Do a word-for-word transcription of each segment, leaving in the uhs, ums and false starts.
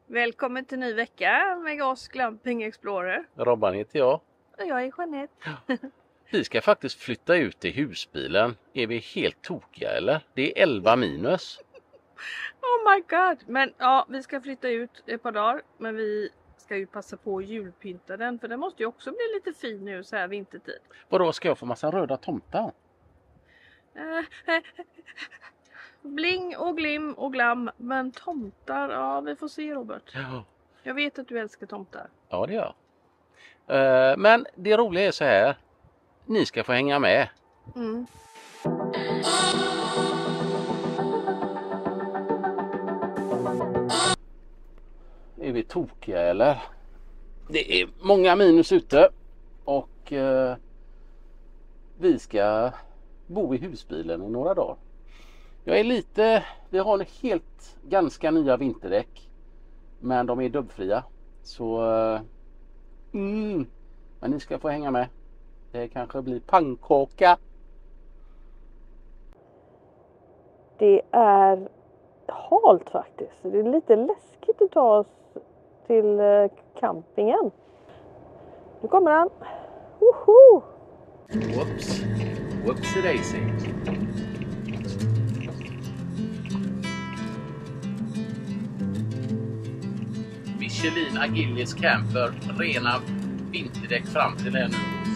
Välkommen till ny vecka med oss Glamping Explorer. Robban heter jag. Och jag är Jeanette. Vi ska faktiskt flytta ut i husbilen. Är vi helt tokiga eller? Det är elva minus. Oh my god. Men ja, vi ska flytta ut ett par dagar. Men vi ska ju passa på att julpynta den. För den måste ju också bli lite fin nu så här vintertid. Vadå, ska jag få massa röda tomtar? Bling och glim och glam. Men tomtar, ja vi får se Robert. Ja. Jag vet att du älskar tomtar. Ja, det gör jag. Uh, men det roliga är så här. Ni ska få hänga med. Mm. Är vi tokiga eller? Det är många minus ute. Och uh, vi ska bo i husbilen i några dagar. Jag är lite, vi har helt ganska nya vinterdäck. Men de är dubbfria. Så uh, mm, men ni ska få hänga med. Det kanske blir pannkaka. Det är halt faktiskt. Det är lite läskigt att ta oss till campingen. Nu kommer han. Woho! Whoops. Whoopsie daisy. Michelin Agilius Camper. Rena vinterdäck fram till det nu.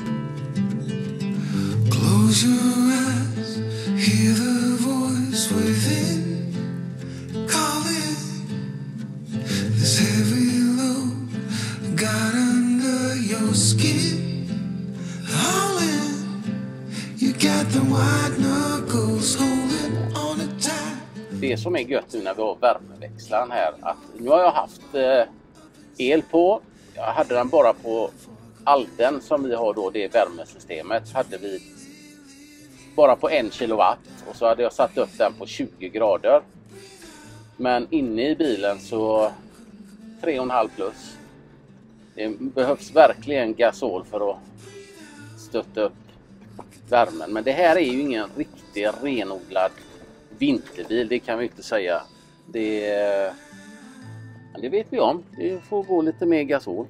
Close your eyes, hear the voice within calling. This heavy load got under your skin. Hauling, you got the white knuckles holding on a tight. Det som är gött nu när vi har värmeväxlaren här, att nu har jag haft eh, el på. Jag hade den bara på Alden som vi har då, det värmesystemet, hade vi bara på en kilowatt och så hade jag satt upp den på tjugo grader. Men inne i bilen så tre komma fem plus. Det behövs verkligen gasol för att stötta upp värmen. Men det här är ju ingen riktig renodlad vinterbil, det kan vi inte säga. Det, det vet vi om. Det får gå lite mer gasol.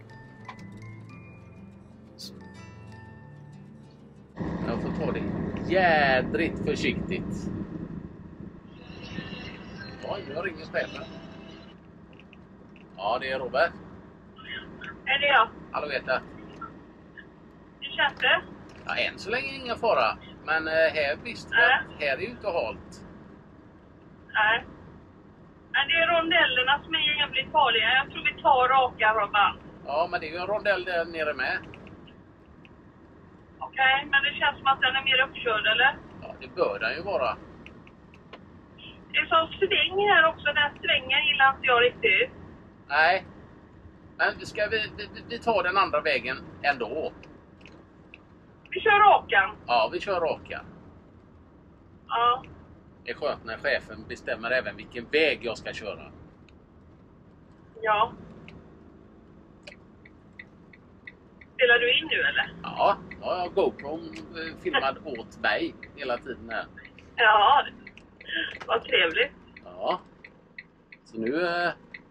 Jag får ta det jädrigt försiktigt. Oj, jag ringer chefen. Ja, det är Robert. Är det jag? Hallå, vet jag. Hur känns det? Ja, än så länge ingen fara. Men eh, här visst, Nej. här är ju inte halt. Nej. Men det är rondellerna som är jävligt farliga. Jag tror vi tar raka, Robban. Ja, men det är ju en rondell där nere med. Okej, okay, men det känns som att den är mer uppkörd, eller? Ja, det bör den ju vara. Det är som sväng här också. Den svängen gillar inte jag riktigt. Nej. Men ska vi, vi, vi tar den andra vägen ändå. Vi kör rakan. Ja, vi kör raka. Ja. Det är skönt när chefen bestämmer även vilken väg jag ska köra. Ja. Spelar du in nu eller? Ja, ja jag har GoPro filmad åt mig hela tiden här. Ja, vad trevligt. Ja. Så nu eh,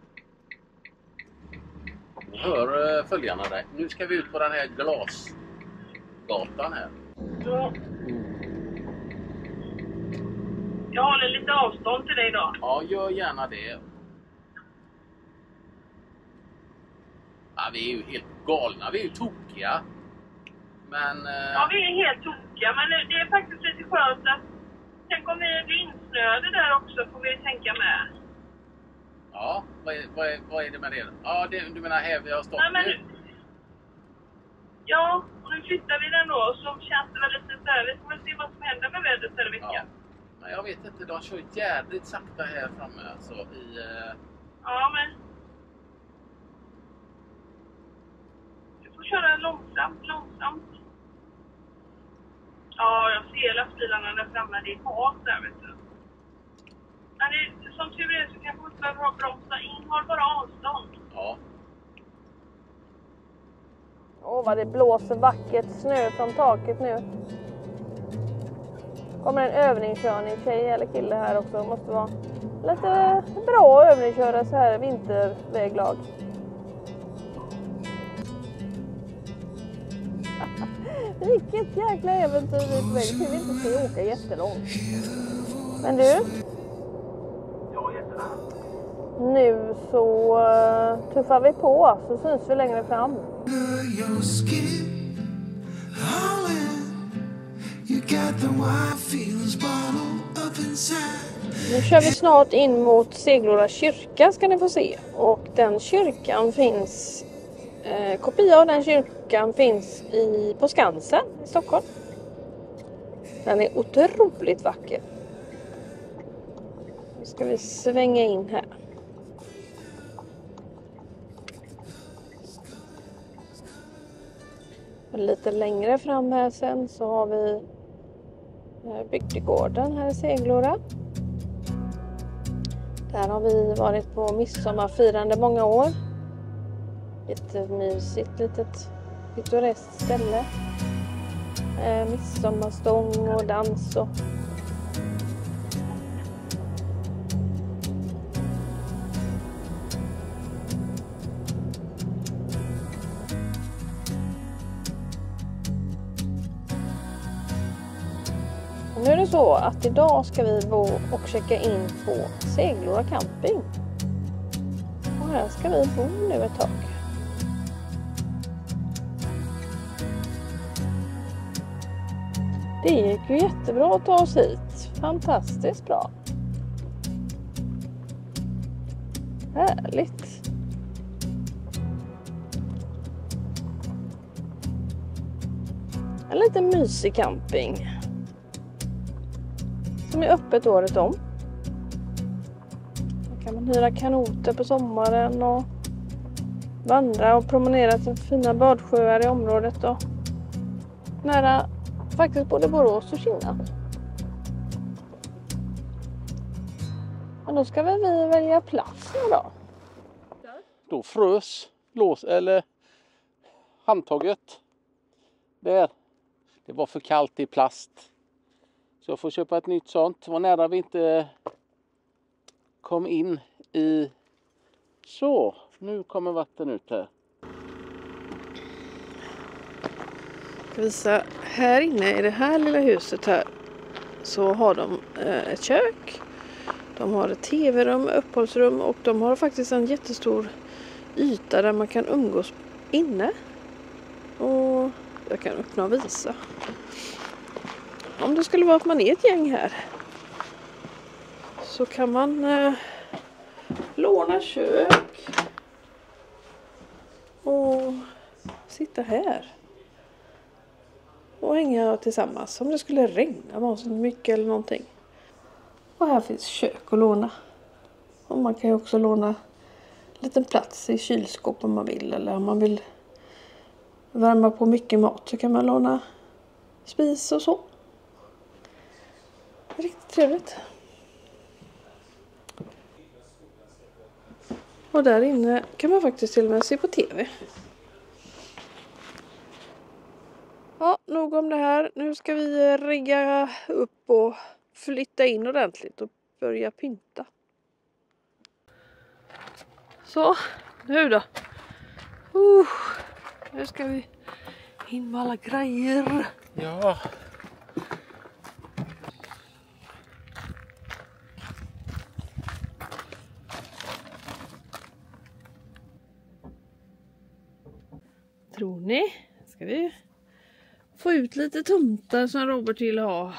hör eh, följarna dig. Nu ska vi ut på den här glasgatan här. Ja. Jag håller lite avstånd till dig då. Ja, gör gärna det. Ja, vi är ju helt galna, vi är ju tokiga. Men... Eh... Ja, vi är helt tokiga, men det är faktiskt lite skönt att... Tänk om vi blir insnöade där också, får vi tänka med. Ja, vad är, vad är, vad är det med det? Ja, det, du menar här vi har stått Nej, men nu? Ja, och nu flyttar vi den då, så känns det väl lite så här. Vi får väl se vad som händer med vädret här i veckan. Ja. Men jag vet inte, de kör jävligt sakta här framme alltså i... Eh... Ja, men... Du får köra långsamt, långsamt. Ja, jag ser lastbilarna där framme, det är halt där, vet du. Men det, som tur är så kanske vi behöver ha bromsa in, har bara avstånd. Ja. Åh, vad det blåser vackert snö från taket nu. Kommer en övningskörning, tjej eller kille här också, måste vara. lite bra övningsköra så här vinterväglag. Vilket jäkla äventyr vi är på väg till. Vi inte ska åka jättelångt. Men du? Nu så uh, tuffar vi på, så syns vi längre fram. Nu kör vi snart in mot Seglora kyrka ska ni få se. Och den kyrkan finns, eh, kopia av den kyrkan finns i, på Skansen i Stockholm. Den är otroligt vacker. Nu ska vi svänga in här. Och lite längre fram här sen så har vi bygdegården här i Seglora. Där har vi varit på midsommarfirande många år. Jättemysigt litet pittoreskt ställe. Eh, midsommarstång och dans och nu är det så att idag ska vi bo och checka in på Seglora camping. Och här ska vi bo nu ett tag. Det gick ju jättebra att ta oss hit. Fantastiskt bra. Härligt. En liten mysig camping. Som är öppet året om. Då kan man hyra kanoter på sommaren och vandra och promenera till fina badsjöar i området. Och nära faktiskt både Borås och Kina. Men då ska väl vi välja plats nu då. Då frös lås eller handtaget. Där. Det var för kallt i plast. Så jag får köpa ett nytt sånt. Det var nära vi inte kom in i. Så, nu kommer vatten ut här. Jag ska visa, här inne i det här lilla huset här så har de eh, ett kök. De har ett tv-rum, uppehållsrum och de har faktiskt en jättestor yta där man kan umgås inne. Och jag kan öppna och visa. Om det skulle vara att man är ett gäng här så kan man eh, låna kök och sitta här och hänga tillsammans om det skulle regna vansinnigt mycket eller någonting. Och här finns kök att låna. Och man kan ju också låna en liten plats i kylskåp om man vill, eller om man vill värma på mycket mat så kan man låna spis och så. Riktigt trevligt. Och där inne kan man faktiskt till och med se på tv. Ja, nog om det här. Nu ska vi rigga upp och flytta in ordentligt och börja pynta. Så, nu då. Uh, nu ska vi in med alla grejer. Ja. Tror ni? Ska vi få ut lite tomtar som Robert vill ha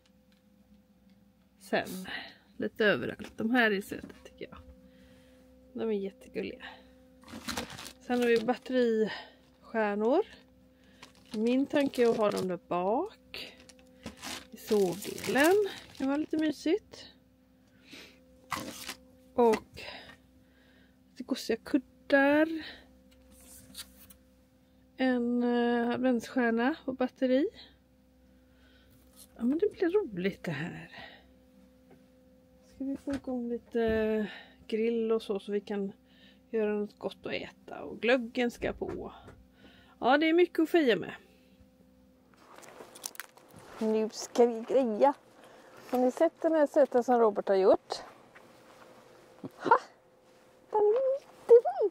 sen. Lite överallt. De här är söta tycker jag. De är jättegulliga. Sen har vi batteristjärnor. Min tanke är att ha dem där bak. I sovdelen. Det kan vara lite mysigt. Och lite gossiga kuddar. En uh, adventsstjärna och batteri. Ja men det blir roligt det här. Ska vi få igång lite grill och så så vi kan göra något gott att äta. Och glöggen ska på. Ja det är mycket att fira med. Nu ska vi greja. Har ni sett den här söta som Robert har gjort? Ha! Den är jättefin!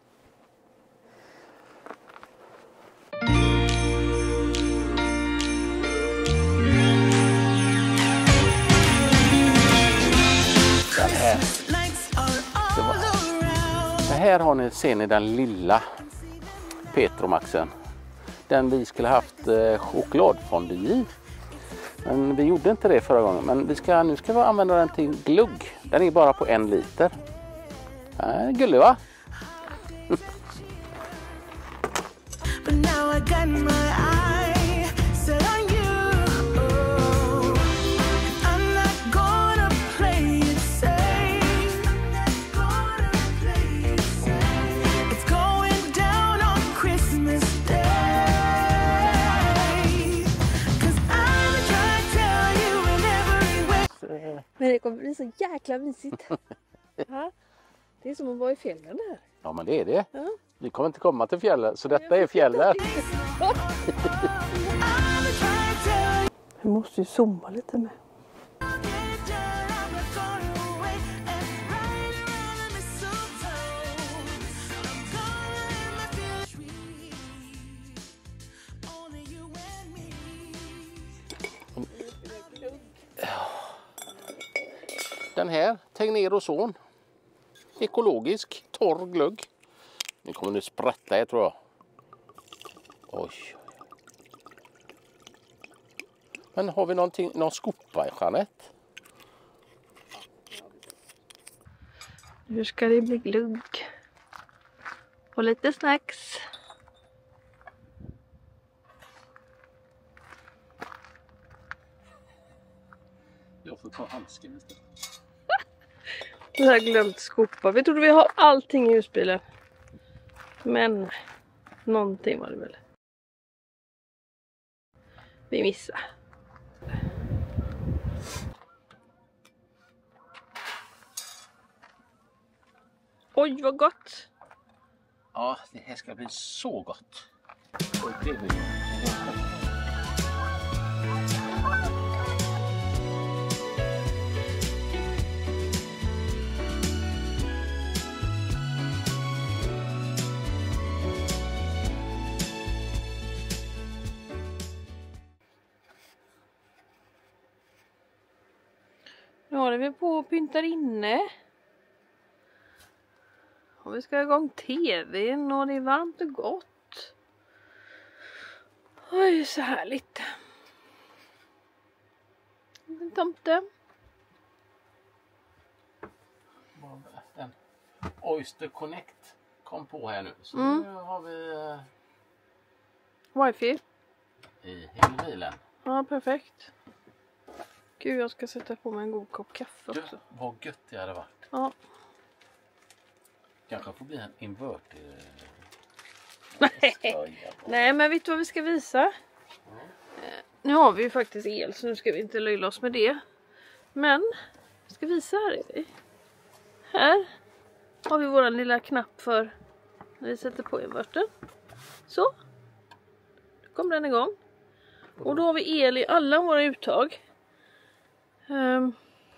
Den här. Det var. Så här har ni, ser ni den lilla Petromaxen. Den vi skulle haft eh, chokladfondue i. Men vi gjorde inte det förra gången. Men vi ska, nu ska vi använda den till glugg. Den är bara på en liter. Äh, gullig va? But now I got my eye set on you. I'm not gonna play it safe. I'm not gonna play it safe. It's going down on Christmas Day. 'Cause I'm trying to tell you in every way. Men det kommer bli så jäkla mysigt. Ja, det är som att vara i fjällen här. Ja men det är det. Ja. Vi kommer inte komma till fjället. Så detta är fjället. Vi måste ju zooma lite med. Den här, Tegnero Son. Ekologisk, torr glugg. Nu kommer det sprätta här tror jag. Oj. Men har vi någonting, någon skopa i Jeanette? Nu ska det bli glugg. Och lite snacks. Jag får ta handsken istället. Jag har glömt skopa. Vi trodde vi har allting i husbilen. Men någonting var det väl. Vi missade. Oj vad gott. Ja, det här ska bli så gott. Oj, det blir Nu håller vi på och pyntar inne. Och vi ska ha igång tvn och det är varmt och gott. Oj, så härligt. En tomte. den Oyster Connect kom på här nu. Så Mm. nu har vi Wifi. i hela bilen. Ja, perfekt. Gud, jag ska sätta på mig en god kopp kaffe också. Gött, vad gött det hade varit. Ja. Kanske får bli en inverter. Nej. Nej, men vet du vad vi ska visa? Eh, Nu har vi ju faktiskt el, så nu ska vi inte löjla oss med det. Men, jag ska visa här. Här har vi vår lilla knapp för när vi sätter på invertern. Så. Då kommer den igång. Och då har vi el i alla våra uttag. Um,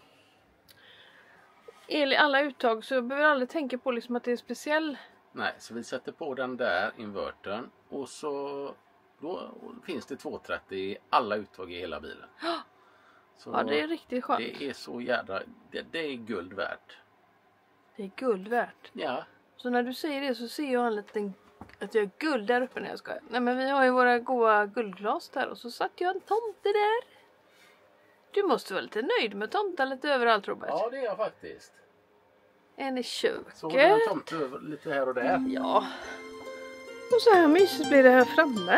el i alla uttag, så jag behöver aldrig tänka på liksom att det är speciell. Nej, så vi sätter på den där invertern och så då finns det tvåhundratrettio i alla uttag i hela bilen. Så Ja, det är riktigt skönt. det är så jädra, det, det är guld värt. Det är guld värt. Ja. Så när du säger det så ser jag en liten, att jag är guld där uppe när jag ska. Nej, men vi har ju våra goda guldglas där och så satt jag en tomte där. Du måste vara lite nöjd med tomtar lite överallt, Robert. Ja, det är jag faktiskt. En i köket. Så har vi en tomt över, lite här och där. Ja. Och så här mysigt blir det här framme.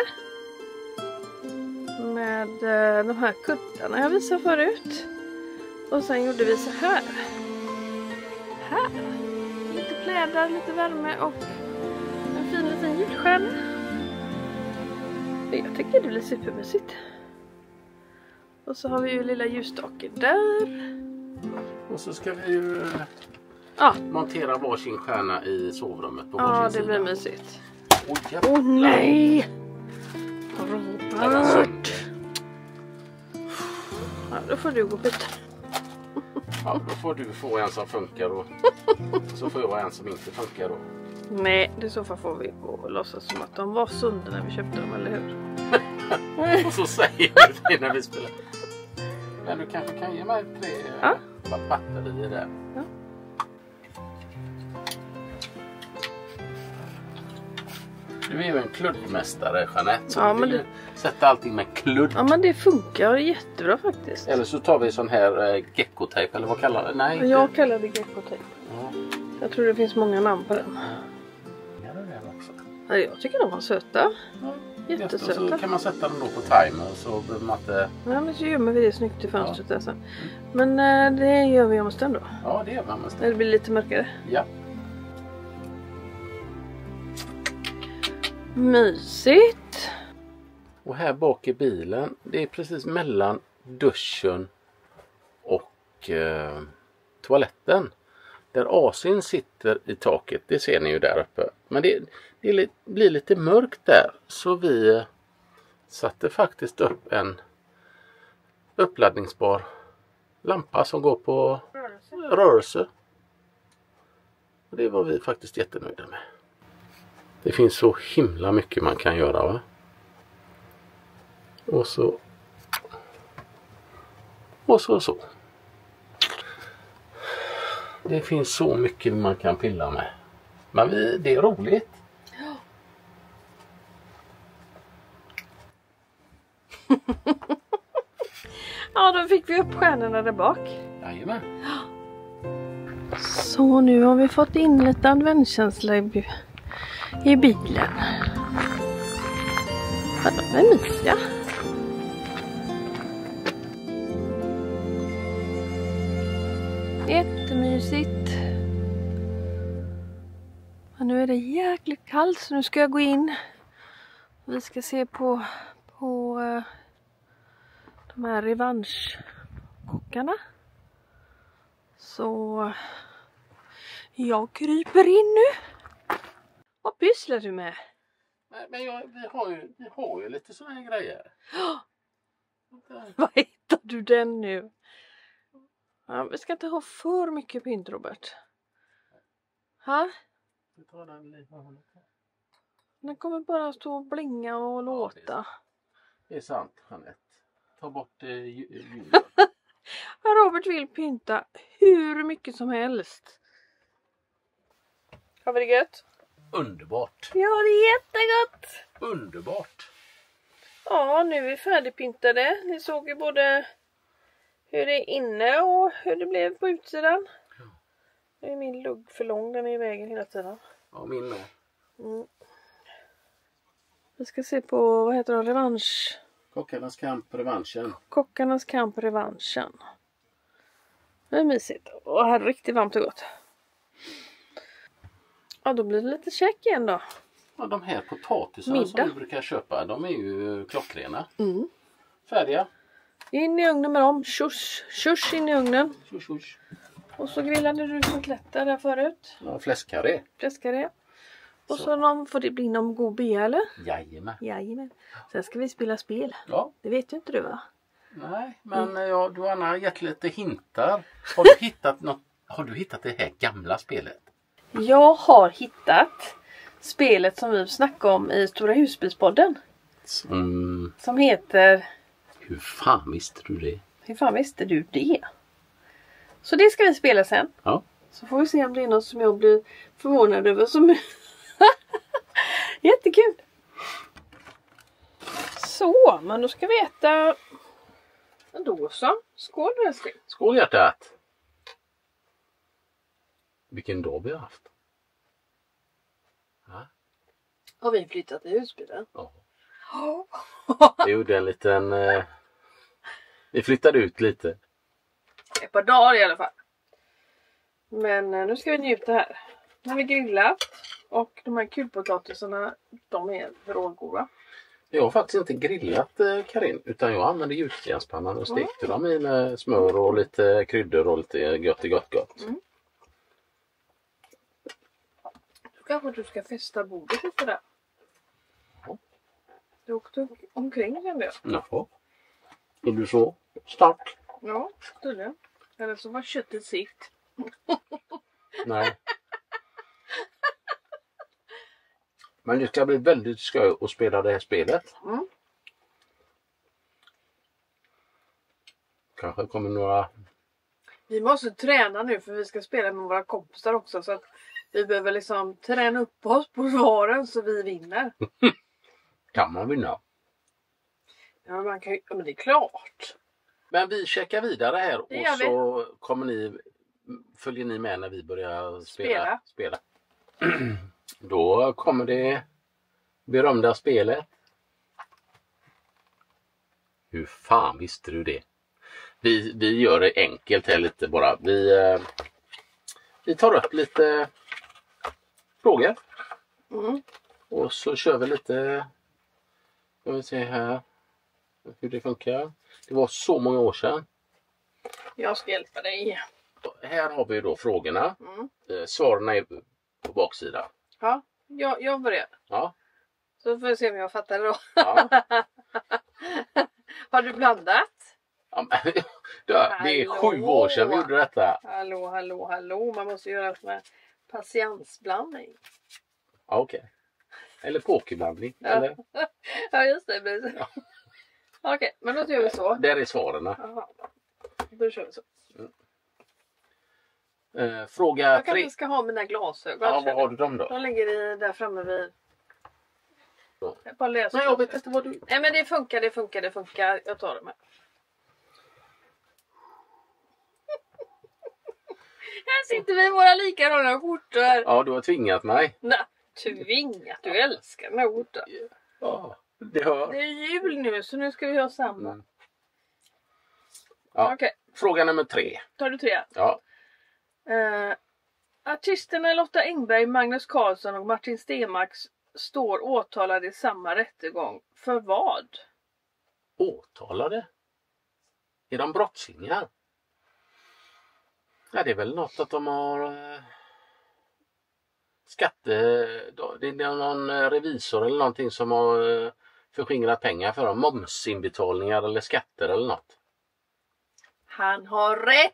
Med eh, de här kuddarna jag visade förut. Och sen gjorde vi så här. Här. Lite plädar, lite värme och en fin liten julstjärna. Jag tycker det blir supermysigt. Och så har vi ju lilla ljusstaken där. Och så ska vi ju Ja, montera varsin stjärna i sovrummet på ja varsin det sida. blir mysigt. Oj, Åh jävlar. oh, nej! Den var Robert! sönder. Ja, då får du gå och byta. Ja, då får du få en som funkar och så får jag en som inte funkar då. Nej, det i så fall får vi gå och låtsas som att de var sunda när vi köpte dem, eller hur? Och så säger du det när vi spelar. Men du kanske kan ge mig tre Ja. batterier där. Ja. Du är ju en kluddmästare, Jeanette. Så Ja, du men vill det- ju sätta allting med kludd. Ja, men det funkar jättebra faktiskt. Eller så tar vi sån här eh, geckotejp, eller vad kallar det? Nej, inte. Jag kallar det geckotejp. Ja. Jag tror det finns många namn på den. Ja, det är det också. Ja, jag tycker de var söta. Ja. Jättesöta. Och så kan man sätta dem då på timer så behöver man inte... Ja, men så gömmer vi det snyggt i fönstret där sen. Men äh, det gör vi om en stund då. Ja, det gör man måste. När det blir lite mörkare. Ja. Mysigt. Och här bak i bilen, det är precis mellan duschen och eh, toaletten. Där A C:n sitter i taket, det ser ni ju där uppe. Men det, det är li- blir lite mörkt där, så vi satte faktiskt upp en uppladdningsbar lampa som går på rörelse. Och det var vi faktiskt jättenöjda med. Det finns så himla mycket man kan göra, va? Och så och så och så. Det finns så mycket man kan pilla med. Men vi, det är roligt. Ja, då fick vi upp stjärnorna där bak. Jajamän. Så nu har vi fått in lite adventskänsla i, bi- i bilen. Ja, de är mysiga. Jättemysigt. Och nu är det jäkligt kallt så nu ska jag gå in. Vi ska se på, på uh, de här revanschkockarna. Så jag kryper in nu. Vad pysslar du med? Men, men jag, vi, har ju, vi har ju lite såna här grejer. Vad hittar du den nu? Ja, vi ska inte ha för mycket pynt, Robert. Ha? Vi tar den lite. Den kommer bara stå och blinga och låta. Det är sant, Jeanette. Ta bort eh, ljudet. Ja, Robert vill pynta hur mycket som helst. Har vi det gött? Underbart. Ja, det är jättegott. Underbart. Ja, nu är vi färdigpyntade. Ni såg ju både hur det är inne och hur det blev på utsidan. Nu är min lugg för lång, den är i vägen hela tiden. Ja, min med. Mm. Vi ska se på, vad heter det, revansch. Kockarnas kamp, revanschen. Kockarnas kamp, revanschen. Det är mysigt. Och här är riktigt varmt och gott. Ja, då blir det lite käk igen då. Ja, de här potatisarna Middag. som vi brukar köpa, de är ju klockrena. Mm. Färdiga. In i ugnen med dem. Tjus, tjus in i ugnen. Tjus, tjus. Och så grillade du kotletter där förut. Ja, fläskkarré. Fläskkarré. Och så, Så. någon, får det bli någon god bea eller? Jajamän. Jajamän. Sen ska vi spela spel. Ja, Det vet ju inte du, va? nej, men ja, du Anna har gett lite hintar. Har du hittat något? Har du hittat det här gamla spelet? Jag har hittat spelet som vi snackade om i Stora husbilspodden. Mm, Som heter... hur fan visste du det? Hur fan visste du det? Så det ska vi spela sen. Ja. Så får vi se om det är något som jag blir förvånad över. Som... Jättekul! Så, men då ska vi äta... Då så. Skål då, älskling. Skål hjärtat! Vilken dag vi har haft. Ja. Har vi flyttat i husbilen? Ja. Vi gjorde en liten... Eh, vi flyttade ut lite. Ett par dagar i alla fall. Men eh, nu ska vi njuta här. Nu har vi grillat. Och de här kulpotatisarna, de är vrålgoda. Jag har faktiskt inte grillat eh, Karin, utan jag använde gjutjärnspannan och stekte dem i med smör och lite kryddor och lite gott i gott gott. Mm. Då kanske du ska fästa bordet lite där. Ja. Du åkte omkring kände jag. Jaha. Är du så stark? Ja, tydligen. Eller så var köttet sitt. Nej. Men det ska bli väldigt skoj att spela det här spelet. Mm. Kanske kommer några... Vi måste träna nu för vi ska spela med våra kompisar också. Så att vi behöver liksom träna upp oss på svaren så vi vinner. Kan man vinna. Ja, man kan, ja men det är klart. Men vi checkar vidare här och Det gör vi. så kommer ni, följer ni med när vi börjar spela. spela. Då kommer det berömda spelet. Hur fan visste du det? Vi, vi gör det enkelt här lite bara. Vi, eh, vi tar upp lite frågor. Mm. Och så kör vi lite. Jag vill se här hur det funkar. Det var så många år sedan. Jag ska hjälpa dig. Här har vi då frågorna. Mm. Eh, svaren är på baksidan. Ja, jag, jag börjar. Ja. Så får vi se om jag fattar det då. Ja. Har du blandat? Ja, men, det det är Hallå. sju år sedan vi gjorde detta. Hallå, hallå, hallå. Man måste göra med patiensblandning. Ja, okej. Okay. Eller pokerblandning. Ja. Eller? Ja, just det. det blir så. Ja. Okej, men då gör vi så. Där är svaren. Jaha. Då kör vi så. Eh, fråga Jag tre. kanske ska ha mina glasögon. Ja, vad har du dem då? De ligger i, där framme vid... Så. Jag bara läser. Nej, jag vet inte vad du... Nej, men det funkar, det funkar, det funkar. Jag tar dem här. Här sitter vi i våra likadana skjortor. Ja, du har tvingat mig. Nej, tvingat. Du älskar den här skjortan. Ja, det hör. Det är jul nu så nu ska vi ha samma. Mm. Ja. Okej, Fråga nummer tre. tar du tre? Ja. Uh, artisterna Lotta Engberg, Magnus Carlsson och Martin Stenmarck står åtalade i samma rättegång. För vad? Åtalade? Är de brottslingar? Ja, det är väl något att de har eh, skatte... Det är någon eh, revisor eller någonting som har eh, förskingrat pengar för dem. Momsinbetalningar eller skatter eller något. Han har rätt!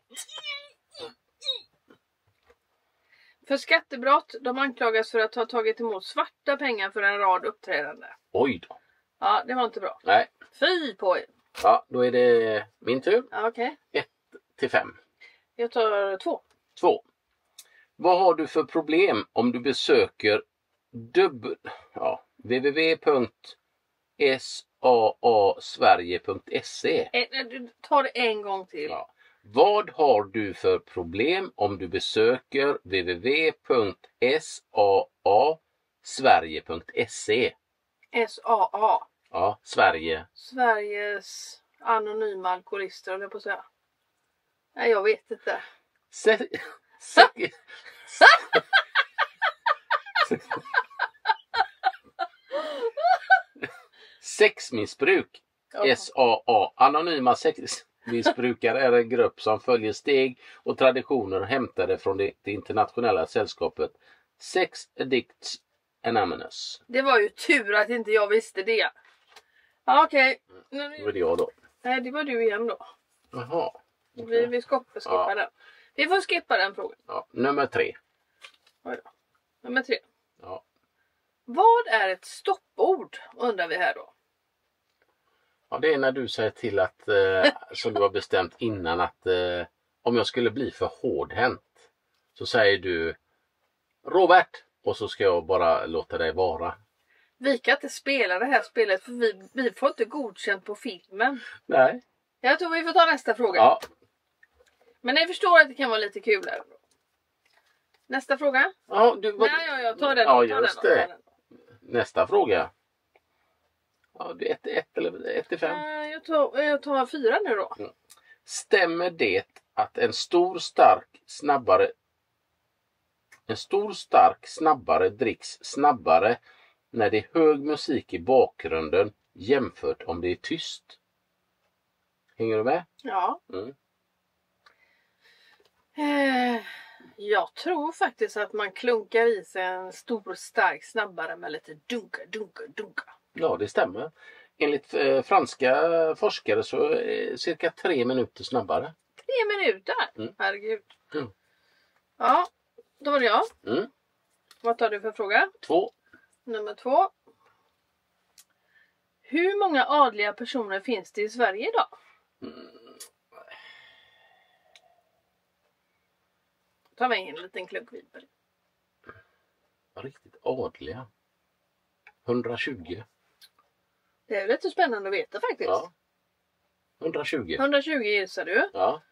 För skattebrott, de anklagas för att ha tagit emot svarta pengar för en rad uppträdande. Oj då. Ja, det var inte bra. Nej. Fy på er. Ja, då är det min tur. Ja, okej. ett till fem. Jag tar två. två. Vad har du för problem om du besöker dubbel, ja, w w w punkt saasverige punkt se? Eh, Du tar det en gång till. Ja. Vad har du för problem om du besöker w w w punkt saasverige punkt se? S A A. Ja, Sverige. Sveriges anonyma alkoholister, eller på att säga. Nej, jag vet inte. Se, se, Sexmissbruk. S A A. Anonyma sexmissbrukare är en grupp som följer steg och traditioner hämtade från det, det internationella sällskapet Sex Addicts Anonymous. Det var ju tur att inte jag visste det. Ja, okej. Det var det jag då. Nej, det var du igen då. Jaha. Vi, vi skippa, skippa Ja. den. Vi får skippa den frågan. Ja, nummer tre. Oj då. Nummer tre. Ja. Vad är ett stoppord, undrar vi här då. Ja, det är när du säger till att, eh, som du har bestämt innan, att eh, om jag skulle bli för hårdhänt så säger du Robert och så ska jag bara låta dig vara. Vi kan inte spela det här spelet för vi, vi får inte godkänt på filmen. Nej. Jag tror vi får ta nästa fråga. Ja, Men ni förstår att det kan vara lite kul här. Nästa fråga. ja du, vad, Nej, ja, jag tar den. Ja, tar just den, det. tar den. Nästa fråga. Ja, det är ett, ett eller ett till fem. Eh, Jag tar, jag tar fyra nu då. Stämmer det att en stor stark snabbare en stor stark snabbare dricks snabbare när det är hög musik i bakgrunden jämfört om det är tyst? Hänger du med? Ja. Mm. Eh, jag tror faktiskt att man klunkar i sig en stor stark snabbare med lite dunka, dunka, dunka. Ja, det stämmer. Enligt eh, franska forskare så är det cirka tre minuter snabbare. Tre minuter? Mm. Herregud. Mm. Ja, då var det jag. Mm. Vad tar du för fråga? Två. Nummer två. Hur många adliga personer finns det i Sverige idag? Mm. Ta med en liten klunk vin på det. Riktigt adliga. hundratjugo. Det är lite spännande att veta faktiskt. Ja. hundratjugo. hundratjugo gissar du. Ja.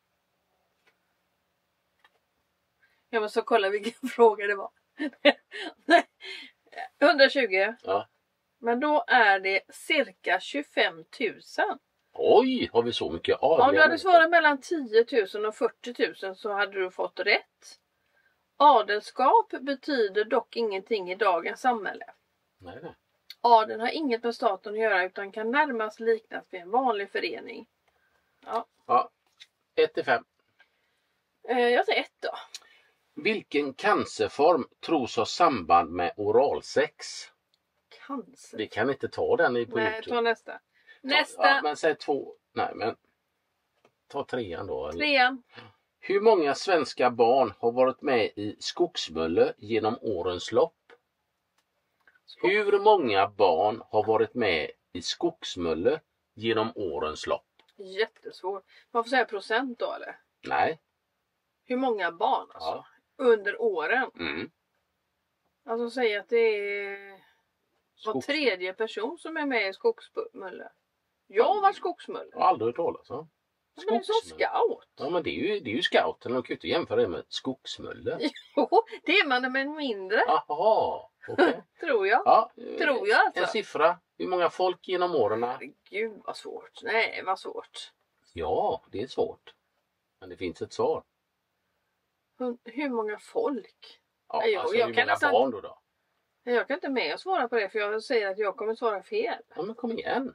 Jag måste kolla vilken fråga det var. Nej, hundratjugo. Ja. Men då är det cirka tjugofem tusen. Oj, har vi så mycket adliga? Om du hade svarat mellan tio tusen och fyrtio tusen så hade du fått rätt. Adelskap betyder dock ingenting i dagens samhälle. Nej, nej. Adeln har inget med staten att göra utan kan närmast liknas vid en vanlig förening. Ja. Ja. ett till fem. Eh, jag säger ett då. Vilken cancerform tros ha samband med oralsex? Cancer. Vi kan inte ta den i på Nej, YouTube. ta nästa. Nästa. Ja, men säg två. Nej, men ta trean då. Eller? Trean. Hur många svenska barn har varit med i Skogsmulle genom årens lopp? Hur många barn har varit med i Skogsmulle genom årens lopp? Jättesvårt. Man får säga procent då eller? Nej. Hur många barn alltså? Ja. Under åren? Mm. Alltså säg att det är var Skogs... tredje person som är med i Skogsmulle. Jag var Skogsmulle. Jag har aldrig hört talas om. Men det är som scout. Ja, men det är ju, det är ju scouten. De kan ju inte jämföra det med Skogsmulle. Jo, det är man men mindre. Jaha, okej. Okay. Tror jag. Ja, Tror jag alltså. En siffra. Hur många folk genom åren? Herregud vad svårt. Nej, vad svårt. Ja, det är svårt. Men det finns ett svar. Hur, hur många folk? Ja, jag, alltså jag hur kan många nästan... barn då, då? Jag kan inte med att svara på det för jag säger att jag kommer svara fel. Ja, men kom igen.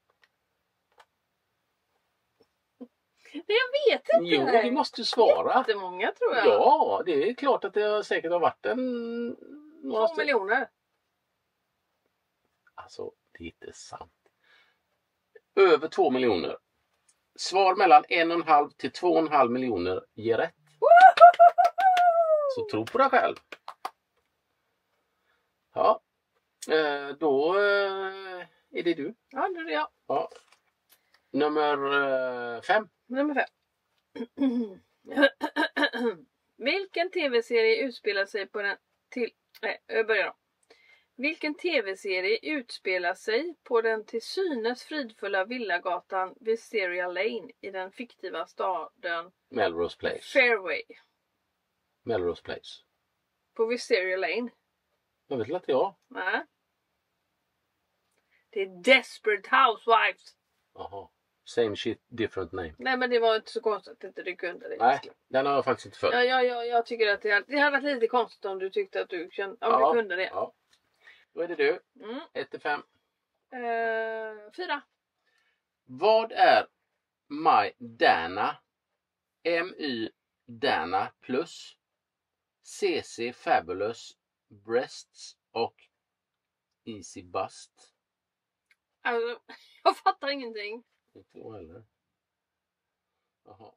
Jag vet inte. Jo, vi måste svara. Jättemånga tror jag. Ja, det är klart att det säkert har varit en... Två miljoner. Alltså, det är inte sant. Över två miljoner. Svar mellan en och en halv till två och en halv miljoner ger rätt. Så tro på dig själv. Ja, då är det du. Ja, det är jag. Ja. Nummer fem. Nummer fem. Vilken tv-serie utspelar sig på den till... Nej, jag börjar då. Vilken tv-serie utspelar sig på den till synes fridfulla villagatan Wisteria Lane i den fiktiva staden Melrose Place. Fairway? Melrose Place. På Wisteria Lane? Jag vet inte jag. Nej. Det är Desperate Housewives. Jaha. Same shit, different name. Nej, men det var inte så konstigt att inte du kunde det. Nej, den har jag faktiskt inte följt. Ja, ja, ja, jag tycker att det hade, det hade varit lite konstigt om du tyckte att du, kände, om Ja, du kunde det. Ja. Då är det du. Mm. ett till fem. Eh, fyra. Vad är My Dana? M Y Dana plus C C Fabulous Breasts och Easy Bust? Alltså, jag fattar ingenting. Inte jag heller. Jaha.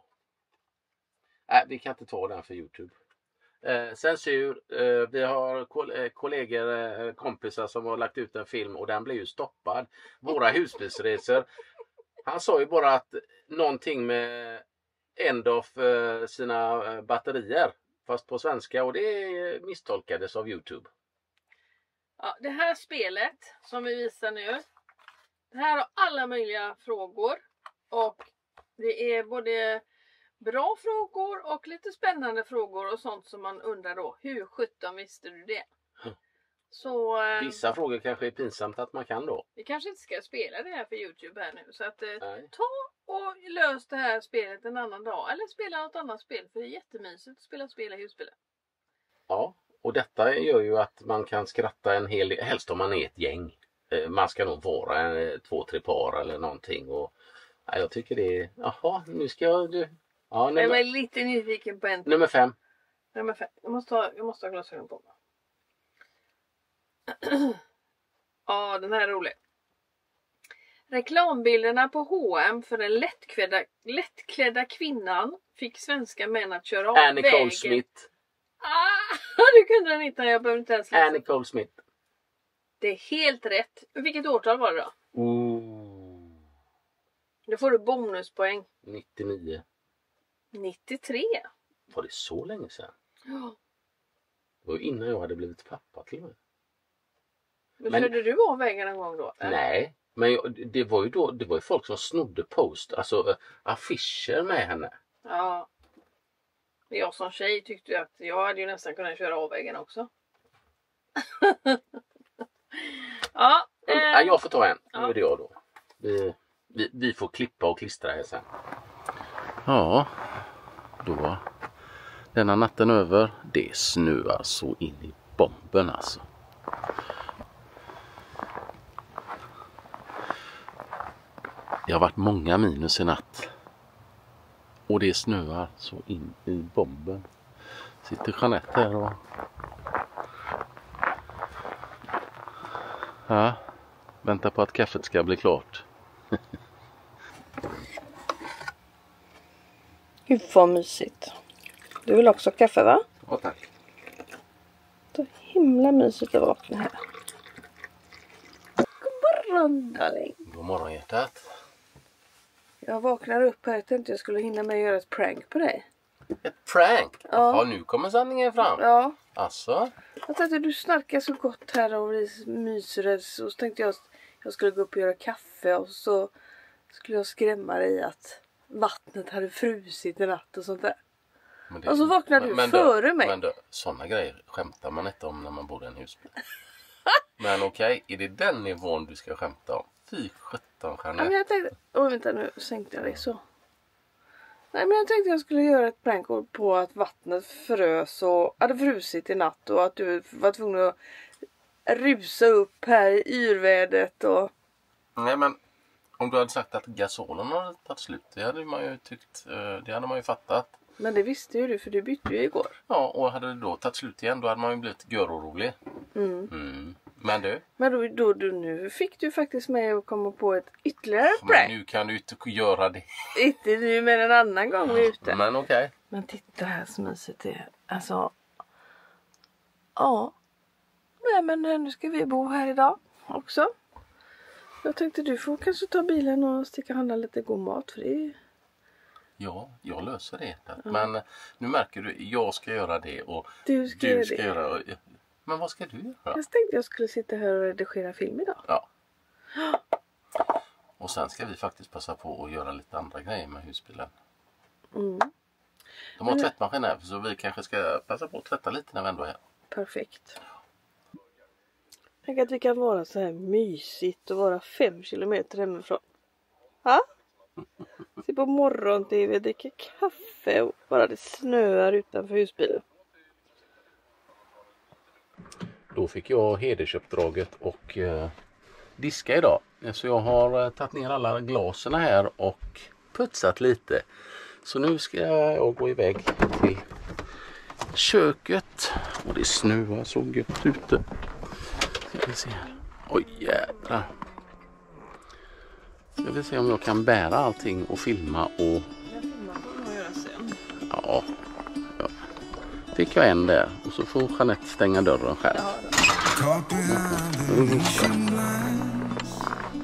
Nej, vi kan inte ta den för YouTube. Eh, censur. Eh, vi har kol- kollegor, eh, kompisar som har lagt ut en film och den blev ju stoppad. Våra husbilsresor. Han sa ju bara att någonting med end of eh, sina eh, batterier. Fast på svenska och det misstolkades av YouTube. Ja, det här spelet som vi visar nu. Det här har alla möjliga frågor. Och det är både bra frågor och lite spännande frågor och sånt som man undrar då. Hur sjutton visste du det? Så eh, Vissa frågor kanske är pinsamt att man kan då. vi kanske inte ska spela det här för YouTube här nu. Så att eh, Nej. ta och lös det här spelet en annan dag. Eller spela något annat spel för det är jättemysigt att spela spel i husbilen. Ja, och detta gör ju att man kan skratta en hel del, helst om man är ett gäng. Eh, Man ska nog vara en, två, tre par eller någonting. Och, ja, jag tycker det är, jaha, nu ska jag... Du, ja, Jag nummer, är lite nyfiken på en. nummer fem. Nummer fem. Jag måste ha, jag måste ha glasögon på mig. Ja, den här är rolig. Reklambilderna på H och M för den lättklädda, lättklädda kvinnan fick svenska män att köra av Annie vägen. Cole Smith. Ah, du kunde den inte, jag behöver inte ens läsa. Annie Cole Smith. Det är helt rätt. Vilket årtal var det då? Ooh. Då får du bonuspoäng. nittionio. nittiotre. Var det så länge sedan? Ja. Det var innan jag hade blivit pappa till och med. Men, Men- körde du av vägen en gång då? eller? Nej, men jag, det var ju då det var ju folk som snodde post, alltså äh, affischer med henne. Ja. Jag som tjej tyckte ju att jag hade ju nästan kunnat köra av vägen också. Ja. Eh. Eh, Nej, jag får ta en. Nu ja. är det jag då. Vi, vi, vi får klippa och klistra här sen. Ja, då var denna natten över. Det snöar så in i bomben alltså. Det har varit många minus i natt. Och det snöar så in i bomben. Sitter Jeanette här och... Ja, väntar på att kaffet ska bli klart. Gud vad mysigt. Du vill också ha kaffe va? Ja, tack. Så himla mysigt att vakna här. God morgon darling. God morgon hjärtat. Jag vaknar upp här. Jag tänkte jag skulle hinna med att göra ett prank på dig. Ett prank? Ja. Ja, nu kommer sanningen fram. Ja. Alltså? Jag tänkte du snarkar så gott här och blir mysrädd. Så tänkte jag att jag skulle gå upp och göra kaffe. Och så skulle jag skrämma dig att vattnet hade frusit i natt och sånt där. Men det, Och så vaknar du men före då, mig. Men då, sådana grejer skämtar man inte om när man bor i en husbil. Men okej, är det den nivån du ska skämta om? Fy sjutton Ja, men Jeanette. jag tänkte... Åh vänta nu sänkte jag dig så. Nej men jag tänkte jag skulle göra ett prank på att vattnet frös och hade frusit i natt. Och att du var tvungen att rusa upp här i yrvädret och... Nej men om du hade sagt att gasolen hade tagit slut, det hade man ju tyckt, eh, det hade man ju fattat. Men det visste ju du för du bytte ju igår. Ja, och hade det då tagit slut igen, då hade man ju blivit görorolig. Mm. Mm. Men du, Men då, då, då nu fick du faktiskt med att komma på ett ytterligare men prank. nu kan du inte göra det. Inte nu men en annan gång vi är ute. Men okej. Men titta här så mysigt det är. Alltså. Ja. Nej men nu ska vi bo här idag också. Jag tänkte du får kanske ta bilen och sticka och handla lite god mat. För det är... Ja, jag löser det. Men nu märker du, jag ska göra det och Du ska du göra ska det. göra... Men vad ska du göra? Jag tänkte jag skulle sitta här och redigera film idag. Ja. Och sen ska vi faktiskt passa på att göra lite andra grejer med husbilen. Mm. De har tvättmaskin här så vi kanske ska passa på att tvätta lite när vi ändå är här. Perfekt. Tänk att vi kan vara så här mysigt och vara fem kilometer hemifrån. Ha? Se på morgon-tv, dricka kaffe och bara det snöar utanför husbilen. Då fick jag hedersuppdraget och eh, diska idag. Så jag har eh, tagit ner alla glasen här och putsat lite. Så nu ska jag gå iväg till köket. Och det snöar så gött ute. Ska vi se här. Oj jädrar. Jag vill se om jag kan bära allting och filma och... Ja. Ja. Fick jag en där. Och så får Jeanette stänga dörren själv. Caught behind the ocean lines.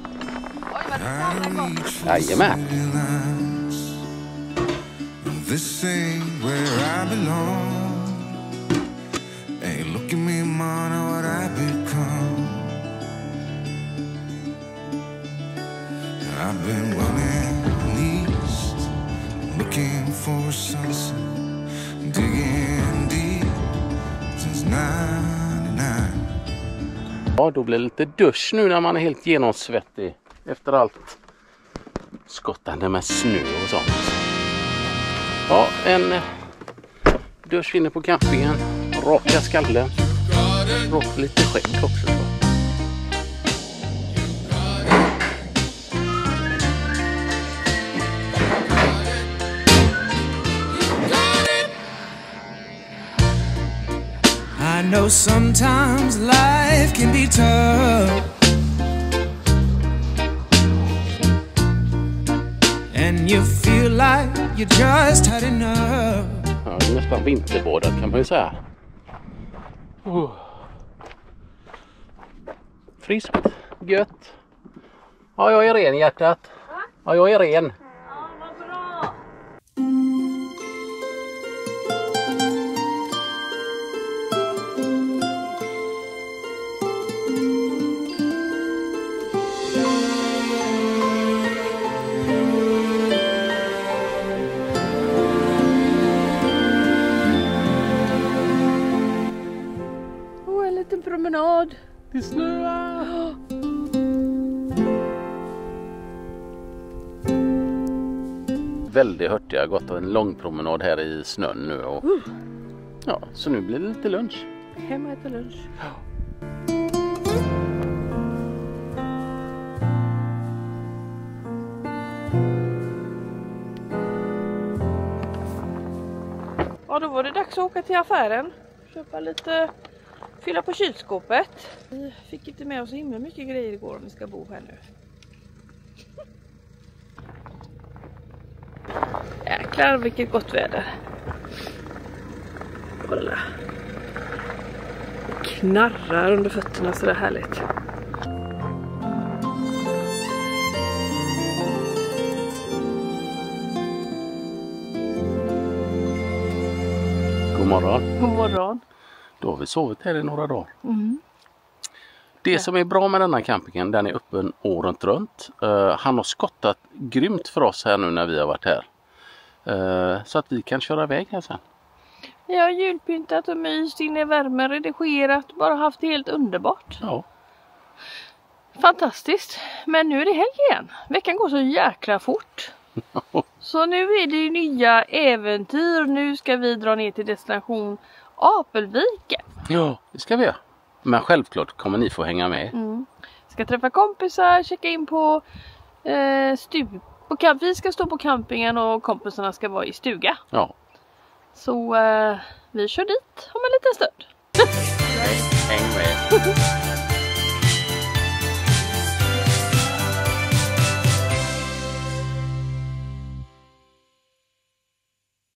Gotta reach for the Jajamän. city lines. This ain't where I belong. Hey, look at me, man, what I become. I've been running east, looking for a sunset, digging deep since ninety-nine. Ja, då blir det lite dusch nu när man är helt genomsvettig efter allt skottande med snö och sånt. Ja, en dusch inne på campingen, raka skallen, raka lite skägg också. Så. I know sometimes life can be tough, when you feel like you just had enough. Ja, det är nästan vinterbådat kan man ju säga. Oh. Friskt, gött. Ja, jag är ren hjärtat. Ja, jag är ren. Ja, vad bra. Oh, en liten promenad. Det snöar. Väldigt hurtigt. Jag har gått en lång promenad här i snön nu. Och, Uh. ja, så nu blir det lite lunch. Hem och äta lunch. Ja, då var det dags att åka till affären. Köpa lite, fylla på kylskåpet. Vi fick inte med oss så himla mycket grejer igår om vi ska bo här nu. Jäklar vilket gott väder. Kolla. Det knarrar under fötterna så det är härligt. God morgon. God morgon. Då har vi sovit här i några dagar. Mm. Det Ja. som är bra med denna campingen, den är öppen året runt. Uh, han har skottat grymt för oss här nu när vi har varit här. Uh, så att vi kan köra iväg här sen. Jag har julpyntat och myst in i värmen, redigerat, bara haft det helt underbart. Ja. Fantastiskt. Men nu är det helg igen. Veckan går så jäkla fort. Så nu är det ju nya äventyr. Nu ska vi dra ner till destination Apelviken. Ja, det ska vi göra. Men självklart kommer ni få hänga med. Mm. Ska träffa kompisar, checka in på eh, stug. På camp- vi ska stå på campingen och kompisarna ska vara i stuga. Ja. Så eh, vi kör dit om en liten stund. Häng med.